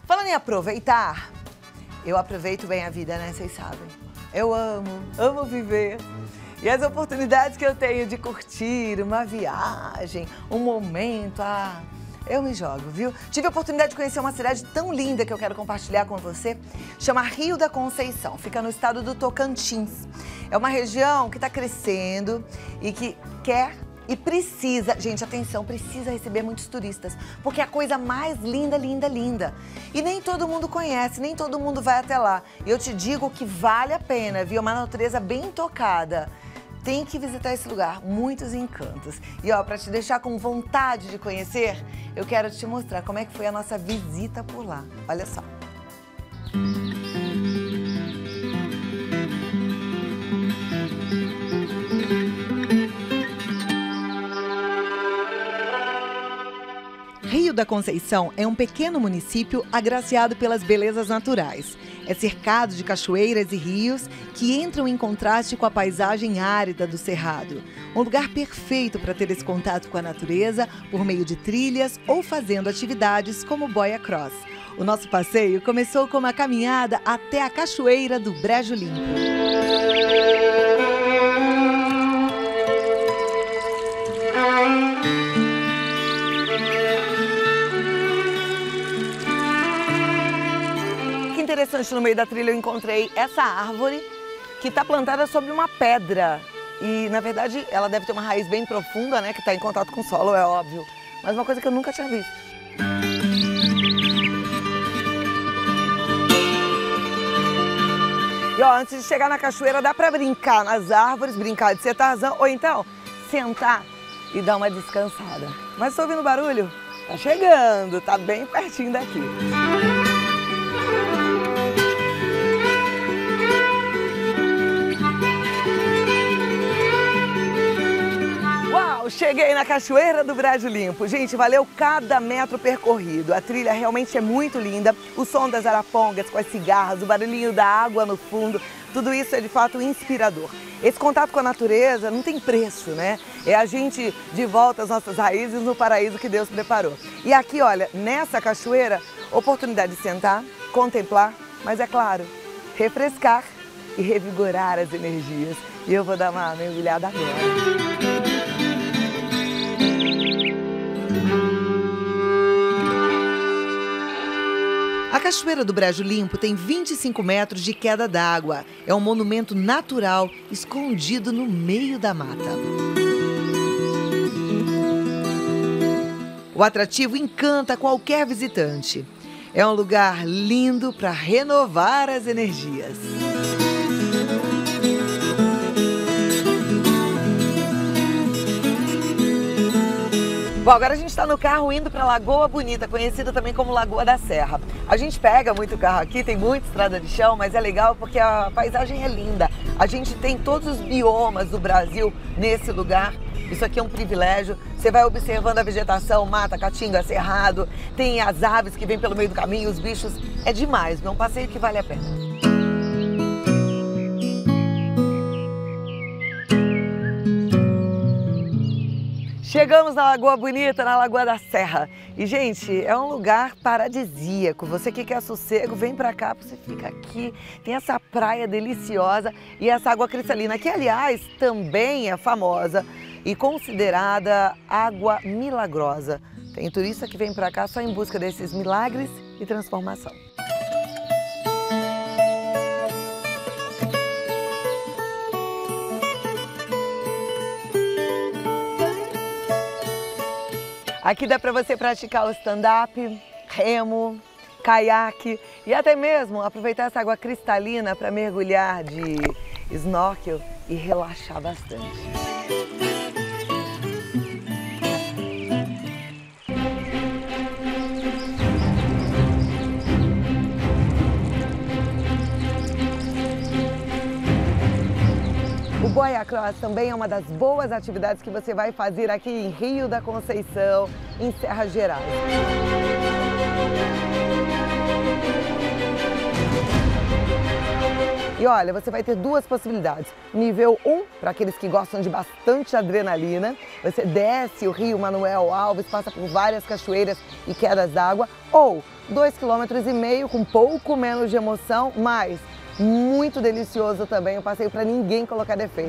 Falando em aproveitar, eu aproveito bem a vida, né? Vocês sabem. Eu amo viver. E as oportunidades que eu tenho de curtir uma viagem, um momento, eu me jogo, viu? Tive a oportunidade de conhecer uma cidade tão linda que eu quero compartilhar com você. Chama Rio da Conceição, fica no estado do Tocantins. É uma região que está crescendo e que quer e precisa, gente, atenção, precisa receber muitos turistas, porque é a coisa mais linda, linda, linda. E nem todo mundo conhece, nem todo mundo vai até lá. E eu te digo que vale a pena, viu? Uma natureza bem tocada. Tem que visitar esse lugar, muitos encantos. E ó, para te deixar com vontade de conhecer, eu quero te mostrar como é que foi a nossa visita por lá. Olha só. Rio da Conceição é um pequeno município agraciado pelas belezas naturais. É cercado de cachoeiras e rios que entram em contraste com a paisagem árida do Cerrado. Um lugar perfeito para ter esse contato com a natureza por meio de trilhas ou fazendo atividades como boia cross. O nosso passeio começou com uma caminhada até a cachoeira do Brejo Limpo. Interessante, no meio da trilha eu encontrei essa árvore que está plantada sobre uma pedra e, na verdade, ela deve ter uma raiz bem profunda, né, que está em contato com o solo, é óbvio, mas uma coisa que eu nunca tinha visto. E ó, antes de chegar na cachoeira dá para brincar nas árvores, brincar de ser Tarzan ou então sentar e dar uma descansada. Mas estou ouvindo barulho? Tá chegando, tá bem pertinho daqui. Cheguei na Cachoeira do Brejo Limpo. Gente, valeu cada metro percorrido. A trilha realmente é muito linda. O som das arapongas com as cigarras, o barulhinho da água no fundo, tudo isso é de fato inspirador. Esse contato com a natureza não tem preço, né? É a gente de volta às nossas raízes no paraíso que Deus preparou. E aqui, olha, nessa cachoeira, oportunidade de sentar, contemplar, mas é claro, refrescar e revigorar as energias. E eu vou dar uma mergulhada agora. A Cachoeira do Brejo Limpo tem 25 metros de queda d'água. É um monumento natural escondido no meio da mata. O atrativo encanta qualquer visitante. É um lugar lindo para renovar as energias. Bom, agora a gente está no carro indo para Lagoa Bonita, conhecida também como Lagoa da Serra. A gente pega muito carro aqui, tem muita estrada de chão, mas é legal porque a paisagem é linda. A gente tem todos os biomas do Brasil nesse lugar. Isso aqui é um privilégio. Você vai observando a vegetação, mata, caatinga, cerrado, tem as aves que vêm pelo meio do caminho, os bichos. É demais, é um passeio que vale a pena. Chegamos na Lagoa Bonita, na Lagoa da Serra. E, gente, é um lugar paradisíaco. Você que quer sossego, vem pra cá, você fica aqui. Tem essa praia deliciosa e essa água cristalina, que, aliás, também é famosa e considerada água milagrosa. Tem turista que vem pra cá só em busca desses milagres e transformação. Aqui dá para você praticar o stand-up, remo, caiaque e até mesmo aproveitar essa água cristalina para mergulhar de snorkel e relaxar bastante. O boia cross também é uma das boas atividades que você vai fazer aqui em Rio da Conceição, em Serra Gerais. E olha, você vai ter duas possibilidades. Nível 1, para aqueles que gostam de bastante adrenalina. Você desce o rio Manuel Alves, passa por várias cachoeiras e quedas d'água. Ou 2,5 km com pouco menos de emoção, mas muito delicioso também. Um passeio para ninguém colocar defeito.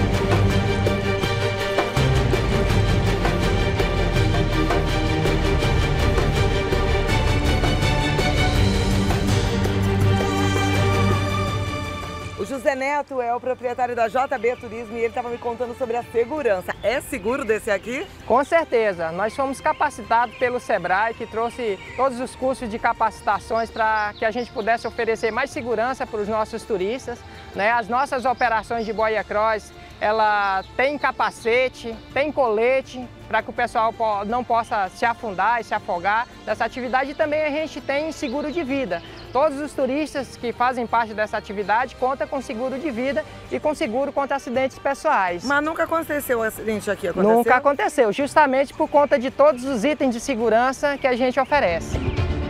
O José Neto é o proprietário da JB Turismo e ele estava me contando sobre a segurança. É seguro descer aqui? Com certeza. Nós fomos capacitados pelo Sebrae, que trouxe todos os cursos de capacitações para que a gente pudesse oferecer mais segurança para os nossos turistas, né? As nossas operações de boia cross, ela tem capacete, tem colete, para que o pessoal não possa se afundar e se afogar nessa atividade. E também a gente tem seguro de vida. Todos os turistas que fazem parte dessa atividade contam com seguro de vida e com seguro contra acidentes pessoais. Mas nunca aconteceu um acidente aqui, aconteceu? Nunca aconteceu, justamente por conta de todos os itens de segurança que a gente oferece.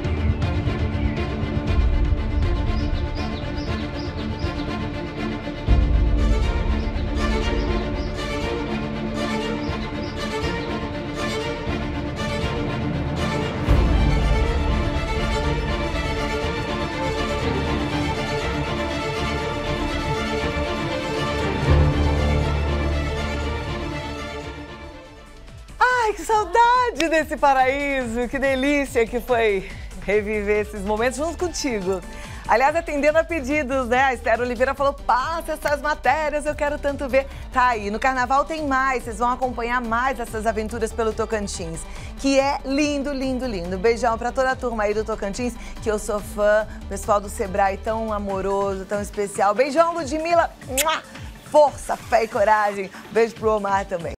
Ai, que saudade desse paraíso, que delícia que foi reviver esses momentos junto contigo. Aliás, atendendo a pedidos, né? A Esther Oliveira falou, passa essas matérias, eu quero tanto ver. Tá aí, no Carnaval tem mais, vocês vão acompanhar mais essas aventuras pelo Tocantins, que é lindo, lindo, lindo. Beijão pra toda a turma aí do Tocantins, que eu sou fã, pessoal do Sebrae tão amoroso, tão especial. Beijão, Ludmila, força, fé e coragem. Beijo pro Omar também.